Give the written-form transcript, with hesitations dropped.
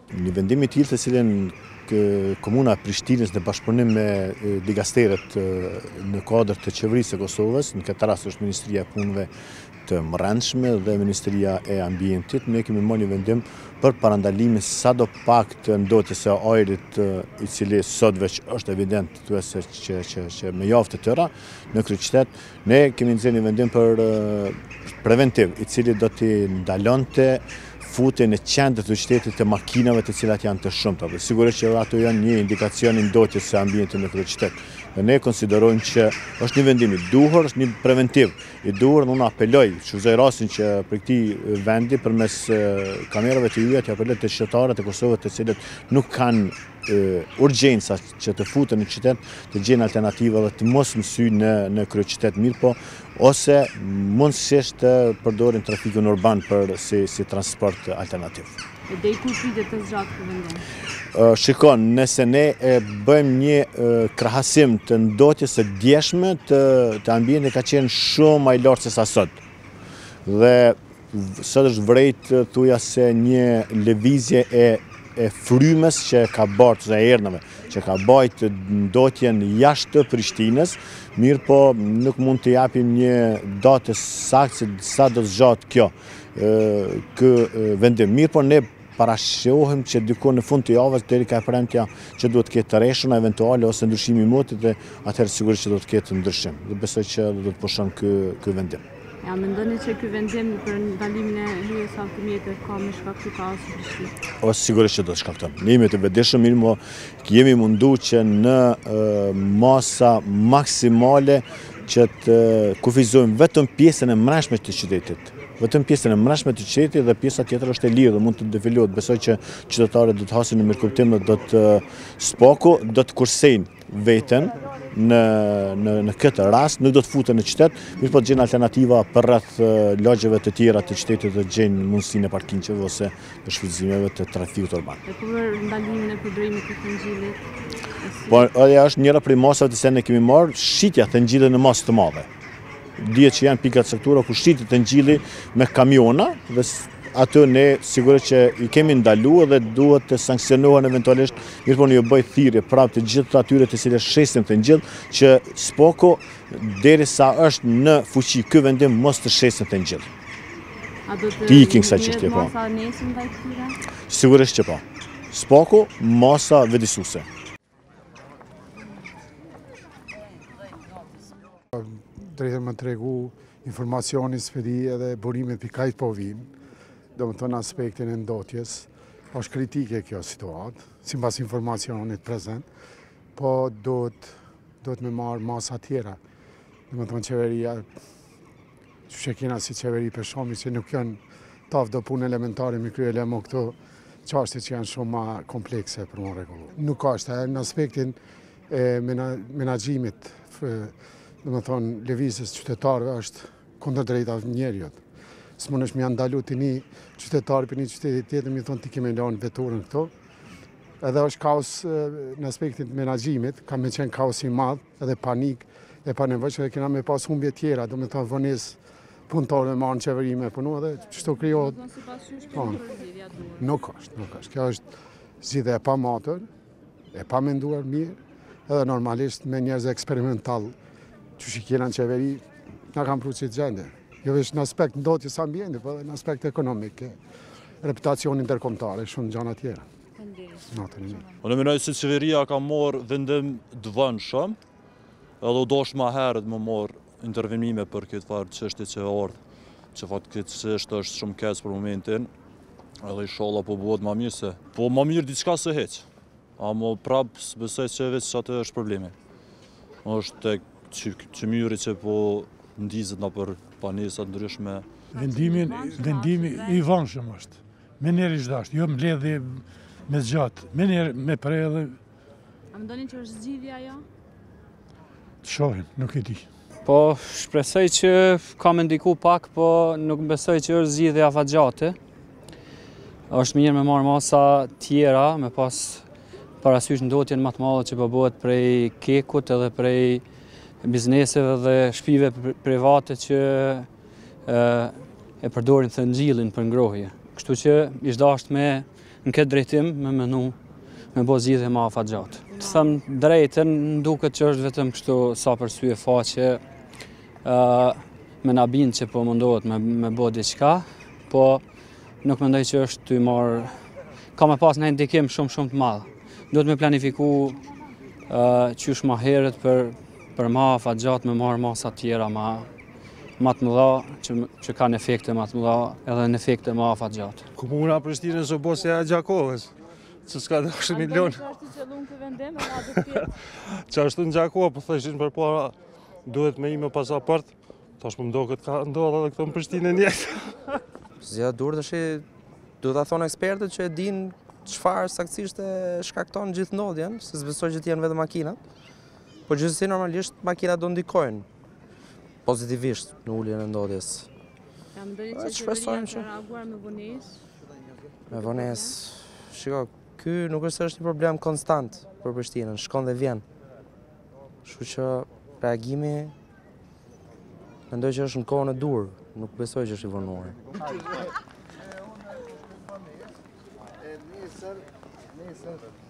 Një vendim i tillë të cilin Komuna e Prishtinës në bashkëpunim me digasteret në kuadër të qeverisë së Kosovës, në këtë rast është Ministria e Punëve të Brendshme dhe Ministria e Ambientit, ne kemi marrë një vendim për parandalimin sadopak të ndotjes së ajrit, i cili sot veç është evident thuajse që me javë të tëra në kryeqytet, ne kemi nxjerrë një vendim për preventiv, i cili do t'i ndalonte futjen në qendër të qytetit të makinave të cilat janë të shumta. Sigurisht që ato janë një indikacion i ndotjes së ambientit në kryeqytet. Dhe ne konsiderojmë që është një vendim i duhur, është një preventiv i duhur, dhe unë apeloj, shfrytëzoj rastin që për këtij vendi përmes kamerave të juaja të apeloj të qytetarët e Kosovës të cilët nuk kanë urgjenca që të futen në qytet, të gjejnë alternativa dhe të mos mësyjnë në kryeqytet mirë, po ose mundësisht të përdorin trafikun urban si transport alternativ. Dhe i ku pritet të zgjatë këtë vendim? Shikon, nëse ne bëjmë një krahasim të ndotjes së djeshme të ambientit ka qenë shumë më i lartë se sa sot. Dhe sot është vërejt thujase një lëvizje e frymës që ka bërë të erdhëve, që ka bajt ndotjen jashtë të Prishtinës, mirë po nuk mund të japim një datë saktë se sa do të zgjatë ky vendim. Mirë po ne parashohim që diku në fund të javës deri ka premtja që duhet të ketë të rreshuna eventuale ose ndryshimi i motit dhe atëherë sigurisht që do të ketë ndryshim. Dhe besoj që do të pushon ky vendim. Ja, mendoni që ky vendim për ndalimin e hyjes së automjetit ka më shkaktuar kaos në Prishtinë? Ose sigurisht që do të shkakton. Ne jemi të vetëdijshëm, mirë, jemi munduar që në masa maksimale që të kufizojmë vetëm pjesën e mbrëmshme të qytetit. Vetëm pjesën e mbrëmshme të qytetit dhe pjesa tjetër është e lirë dhe mund të defilohet. Besoj që qytetarët do të hasin në mirëkuptim dhe SPOK-u do të kursejnë veten në këtë rast, nuk do të futen në qytet, mirë po të gjenë alternativa për rreth lagjeve të tjera të qytetit dhe të gjenë mundësinë e parkingeve ose të shfrytëzimeve të trafikut urban. E për ndalimin e përdorimit të thëngjillit? Po, ajo është njëra prej masave të se ne kemi marrë, shitja thëngjillit në masë të madhe. Dihet që janë pika caktuara ku shitet thëngjilli me kamiona dhe atë ne sigurisht që i kemi ndaluar dhe duhet të sankcionohen eventualisht, mirë po një bëj thirrje prapë të gjithë atyre të cilët shesin thëngjell që SPOK-u derisa është në fuqi ky vendim mos të shesin thëngjell. A do të ikin kësaj çështje po? Masa nesër ndaj këtyre? Sigurisht që po. SPOK-u masa vëdësuese. Drejtën më tregu informacioni, sfidi edhe burimet për kajt po vinë, do më thonë aspektin e ndotjes, është kritike kjo situatë, si mbas informacionit prezent, po do të me marrë masa tjera. Do më thonë qeveria, që shekina si qeveri për shumë, që nuk janë taf do punë elementare me kryele më këto qashti që janë shumë ma komplekse për më regullu. Nuk është, në aspektin e menaxhimit, do më thonë, lëvizjes qytetarëve është kundër drejta njerëzit. S'mund është më ndalu të një qytetar për një qytetit tjetër, mi thonë ti kemi lënë veturën këto. Edhe është kaos në aspektin të menaxhimit, ka me qenë kaos i madh, edhe panik e pa nevojshme dhe kena me pas humbje tjera, do më thonë vonesë punëtorë me marrë në qeveri me punu, edhe çështo krijohet. Nuk është. Kjo është zgjidhje e pa matur, e pa menduar mirë, edhe normalisht me njerëz eksperimental që shikjena në qeveri, nga kam pru që të gjende. Jo veç në aspekt ndotjes ambientit, po edhe në aspekt ekonomik, reputacion interkombëtare, shumë gjana tjera. Unë mendoj se qeveria ka marrë vendim të vëndshëm, edhe u dosh më herët më marrë intervenime për këtë farë çështje që ardhë, që fatkeqësisht është shumë keq për momentin, edhe inshallah po bëhet më mirë se. Po më mirë diçka se hiç. Amo prapë besoj se veç atë është problemi. Është tek qymyri që po ndizet në për panesat ndryshme. Vendimi i vëndshëm është. Me njerë i zhdasht, jo më ledhe me zgjatë, me njerë me prej edhe... A mendoni që është zgjidhja ajo? Të shohim, nuk e di. Po, shpresoj që ka me ndiku pak, po nuk besoj që është zgjidhja afatgjate. Është mirë me marrë masa tjera, me pas parasysh ndotjen më të madhe që po bëhet prej kekut edhe prej bizneseve dhe shtëpive private që e përdorin thëngjillin për ngrohje. Kështu që ish dasht me në këtë drejtim me bo zgjidhje më afatgjatë. Të thëmë drejtën, duket që është vetëm kështu sa për sy e faqe, me na bindë që po mundohet me bo diçka, po nuk mendoj që është të marrë, ka me pas në ndikim shumë të madhë. Duhet me planifiku qysh ma herët për ma afatgjatë me marrë masa tjera ma të mëdha, që kanë efekte ma të mëdha edhe në efekte ma afatgjatë. Komuna Prishtinës o bosja e Gjakovës, që s'ka dhe 10 milion. Që është që qëllun këtë vendim, e nga dhe tjetë? Që ashtu në Gjakovë, për thëshin për para, duhet me ime pasaport, tash më mdo këtë ka ndodhë edhe këto në Prishtinë njëtë. Zja dur të shi, duhet të thonë ekspertët që e din çfarë saktësisht e shkakton gjithë ndodhjen, se s'besoj që t'jenë vetë makinat, po gjithsesi normalisht makinat do ndikojnë pozitivisht në ulljen e ndodhjes. Ja, më dojnë që qeveria ka reaguar me vonesë? Me vonesë, shiko, ky nuk është një problem konstant për Prishtinën, shkon dhe vjen. Kështu që reagimi mendoj që është në kohën e dur, nuk besoj që është i vonuar. Nesër.